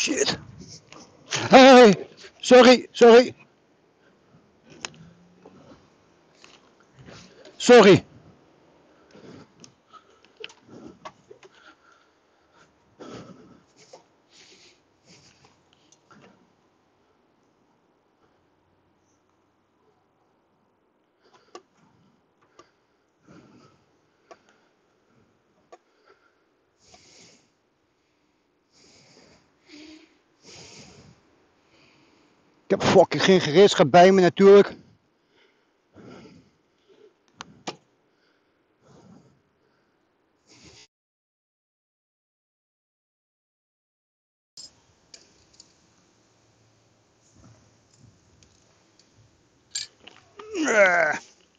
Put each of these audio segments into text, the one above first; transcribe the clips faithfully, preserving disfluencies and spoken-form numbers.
Shit. Hey, sorry, sorry. Sorry. Ik heb fucking geen gereedschap bij me natuurlijk. Uh.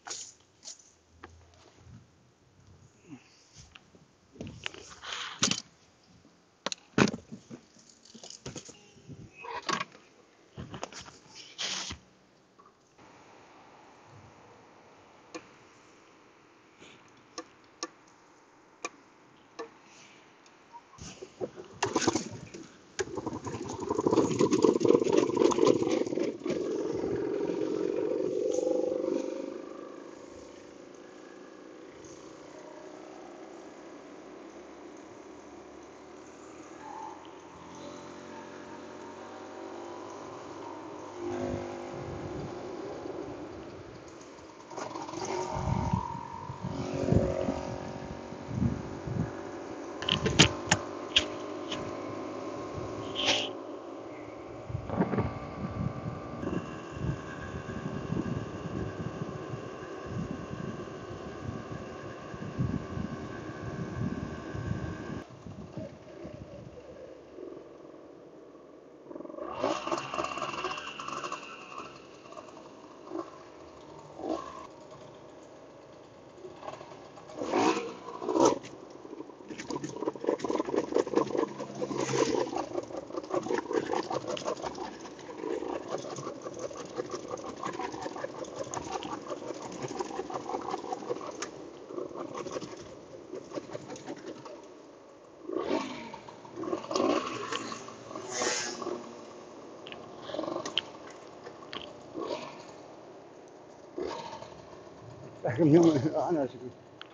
Ik hem nu aan als ik.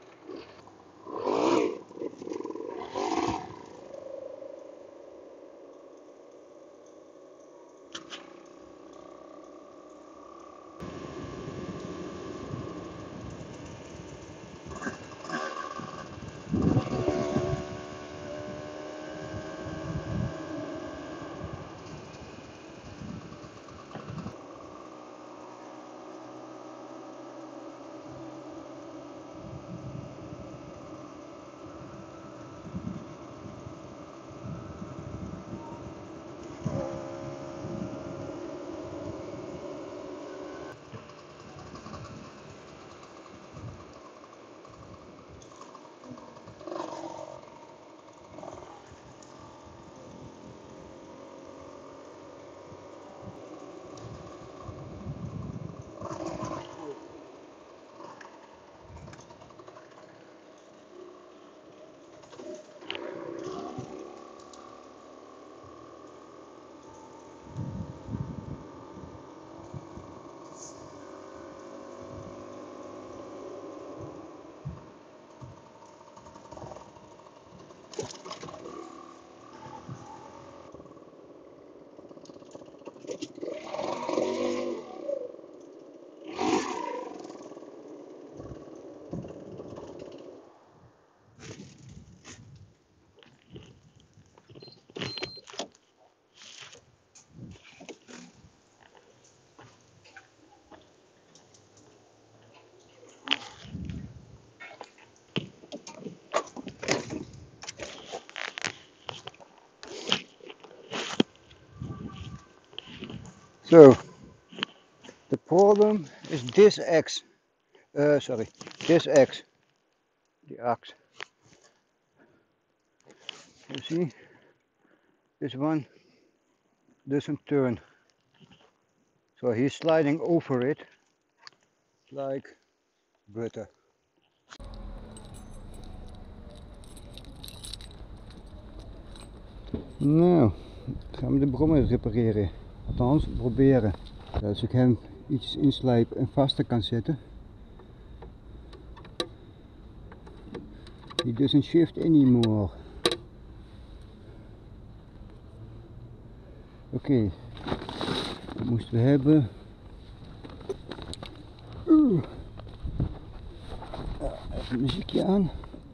So, the problem is this axe. Uh, sorry, this axe. The axe. You see, this one doesn't turn. So he's sliding over it like butter. No. gaan we de brommer repareren. Althans, proberen. Als ik hem iets inslijp en vaster kan zetten. He doesn't shift anymore. Oké, okay. Dat moesten we hebben. Uh. Ja, even muziekje aan.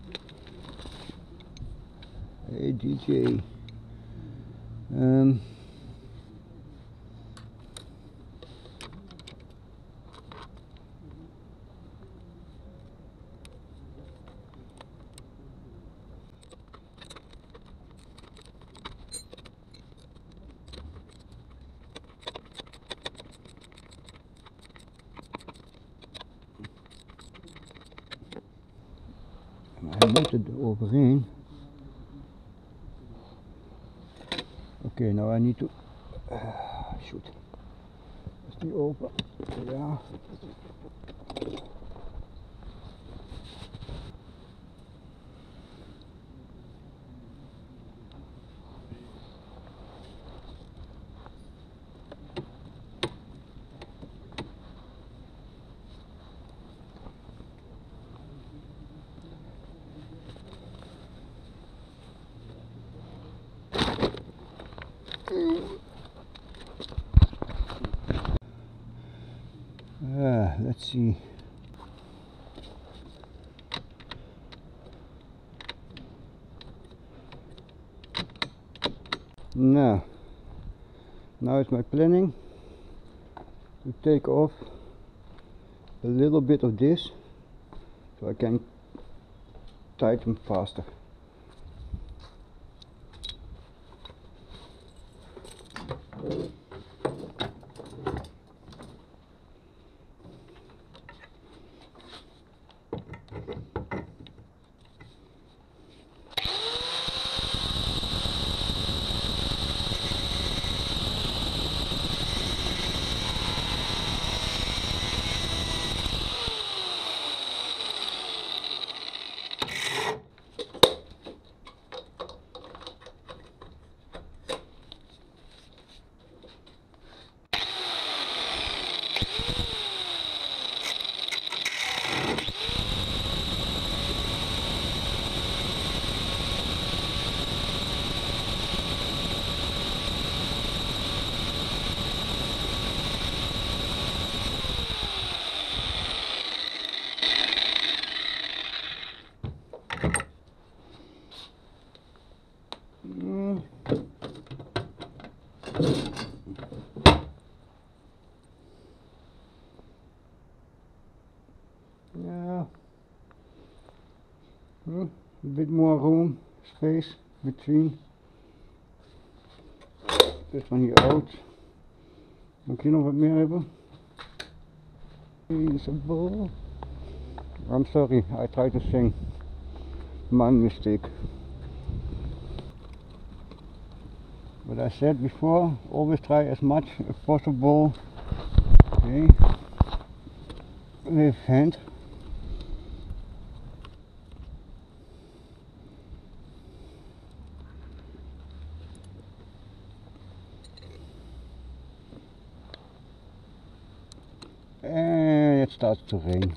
Hey D J. Um. Maar hij moet er overheen. Oké, okay, nou I need to. Uh, shoot. Is die open? Ja. Uh, let's see. Now, now it's my planning to take off a little bit of this so I can tighten faster. Mm. Yeah. Mm. A bit more room, space between. Dit van hier out. Moet ik hier nog wat meer hebben? Feasible. I'm sorry, I tried to sing. My mistake. But I said before, always try as much as possible. Okay. With hand. And it starts to rain.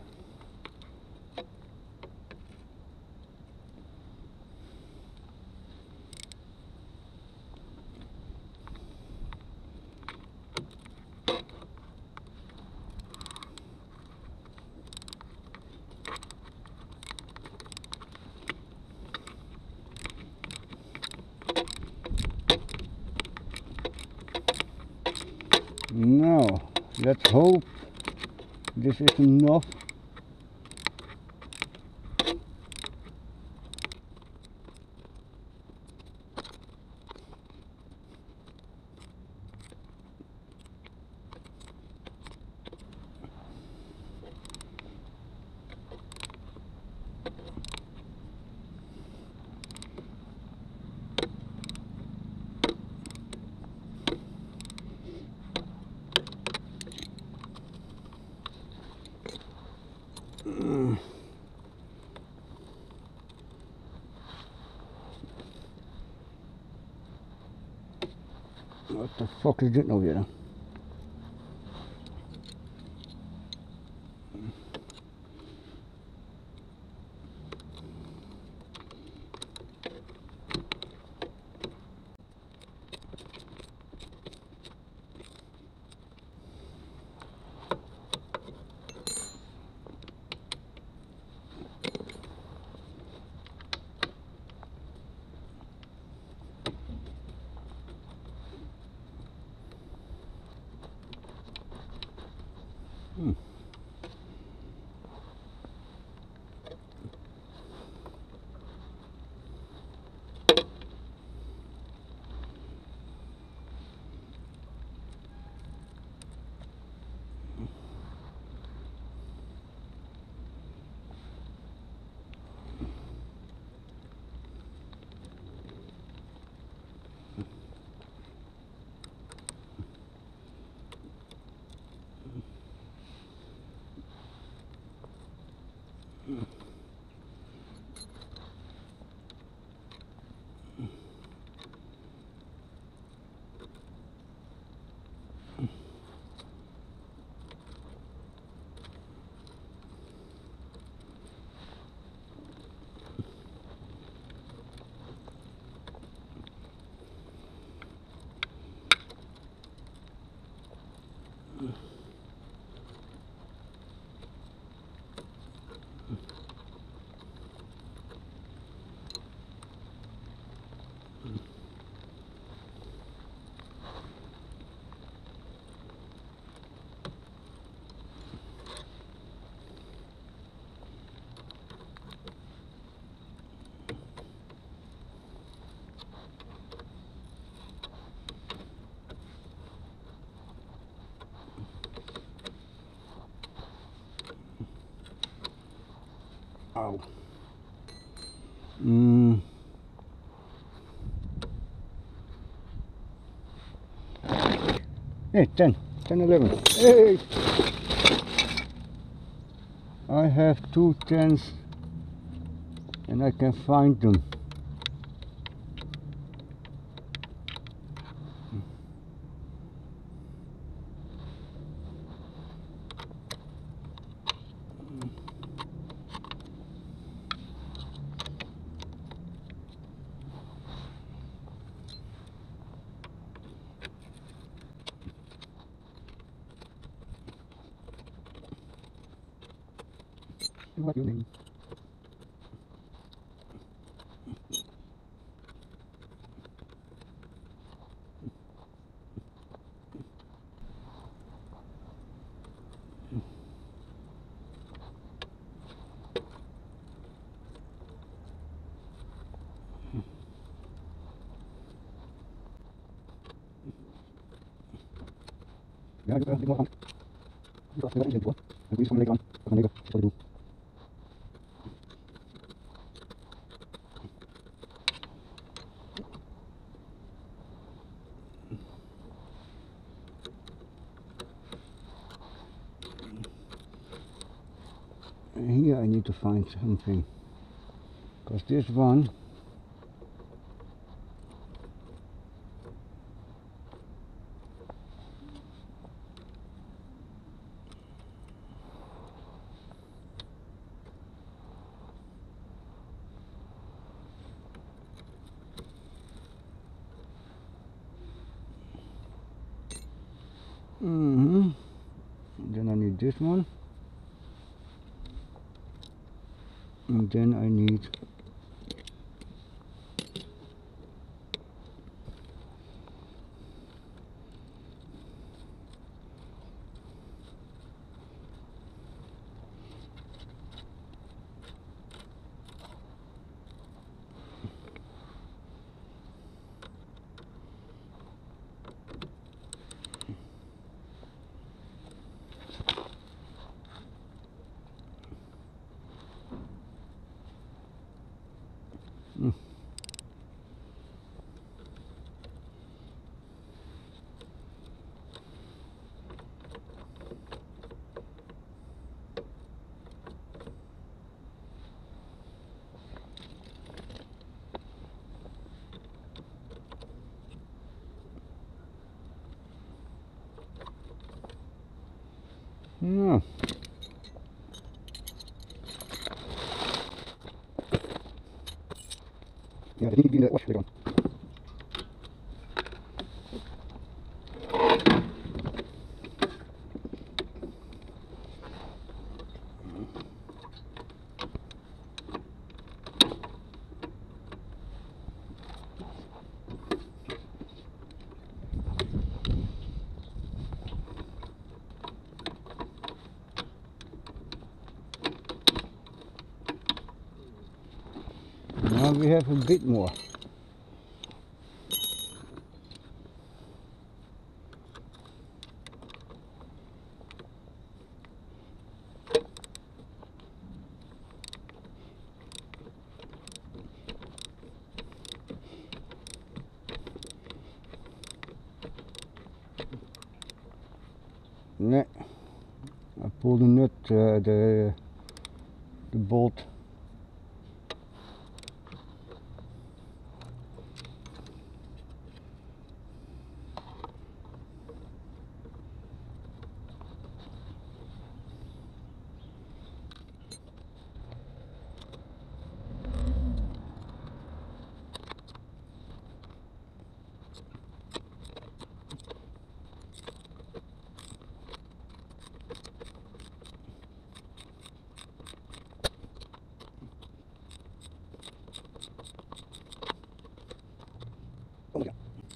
Now, let's hope this is enough. Mm. What the fuck is dit nou weer dan? Hmm. Ow. Mm. Hey, ten, ten, eleven. Hey! I have two tens and I can find them. What do you mean? Ja, ik ga aan. Ik ga even voor. Ik is van de kant. Ik ga even wat doen. Here I need to find something, because this one mm-hmm. Then I need this one, and then I need Ja. Ja, dat is niet in de wasje gaan. Now we have a bit more. Nee, I pulled the nut, uh, the, the bolt. Oh ja.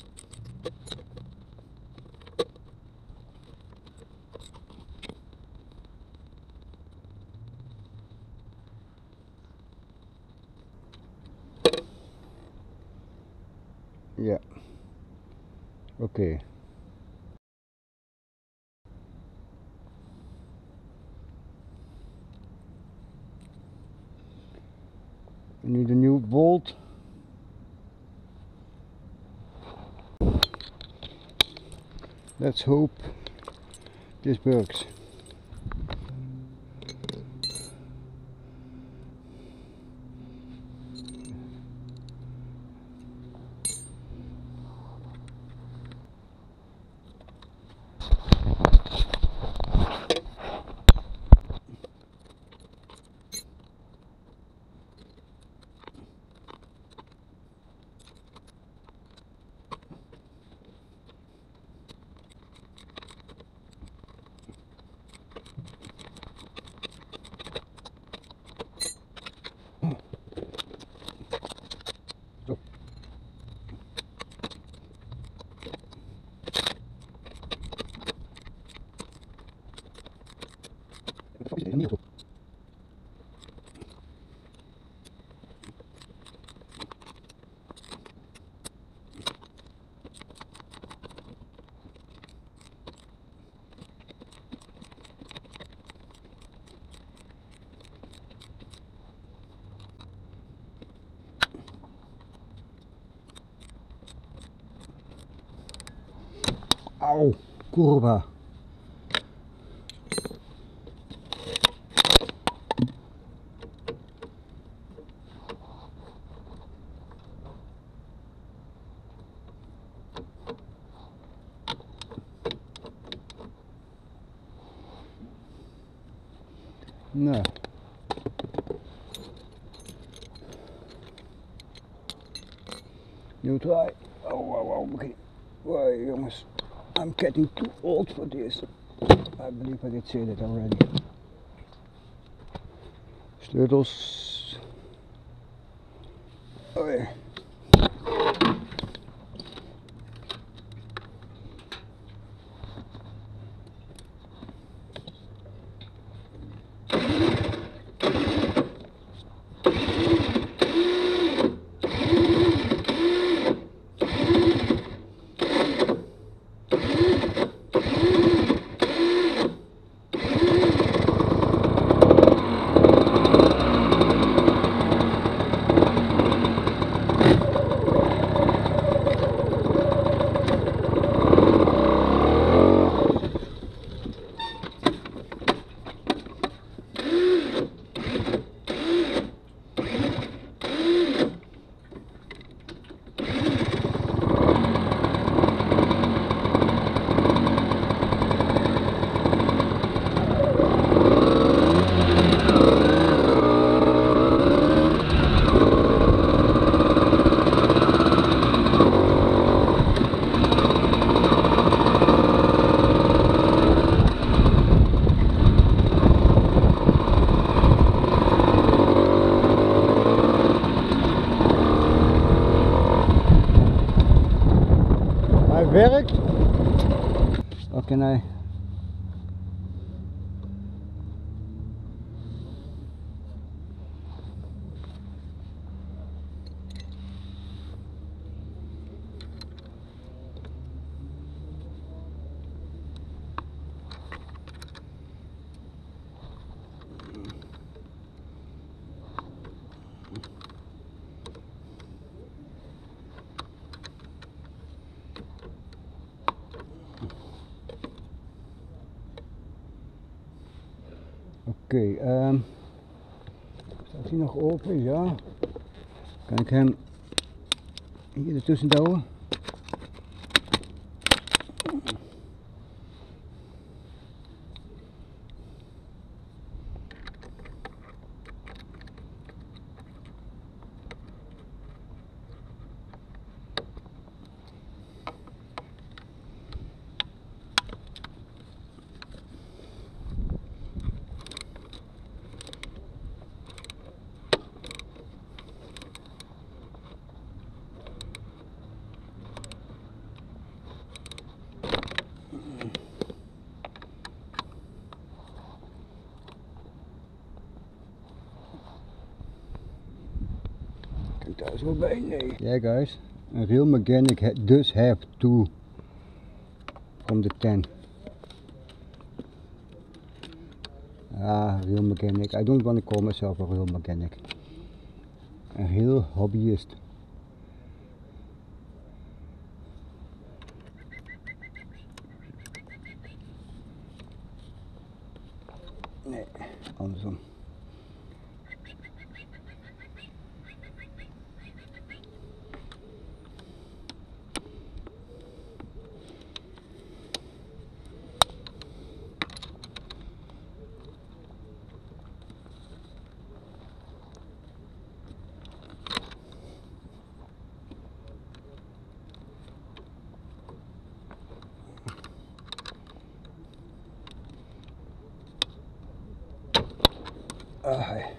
Ja. Oké. Okay. We need a new bolt. Let's hope this works. Wat is dit? Een nieuw. Au, kurwa. Nou. New try. Oh, oh, oh, begin. Wow, jongens. I'm getting too old for this. I believe I did say that already. Sleutels. Oh yeah. can I? Oké, okay, um, staat hij nog open? Ja. Kan ik hem hier ertussen douwen? Daar is wel bij, nee. Yeah guys, a real mechanic ha does have two from the ten. Ah, real mechanic. I don't want to call myself a real mechanic. A real hobbyist. Nee, andersom. Ah, hey.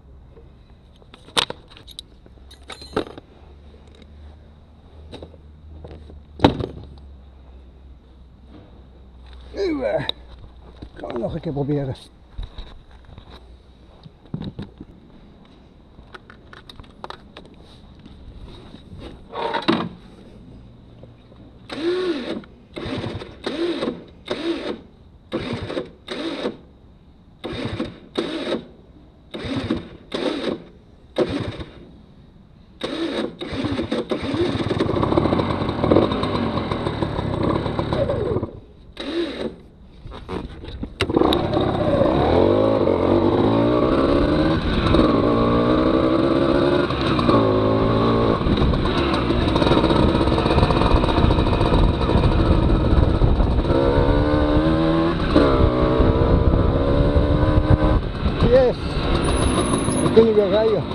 Nu uh, gaan we nog een keer proberen. Yes, we kunnen weer rijden.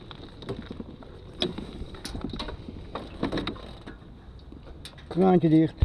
Kraantje dicht.